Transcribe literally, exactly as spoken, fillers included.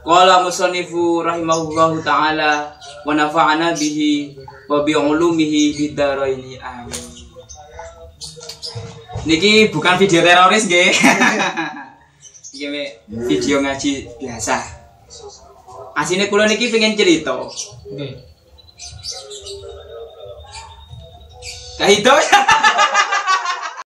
Qala musannifu rahimahullahu taala wa nafa'ana bihi wa bi ulumihi fid dharaini amin. Niki bukan video teroris nggih. Iki video ngaji biasa. Asine kula niki pengen cerita. Nggih. Kayak itu.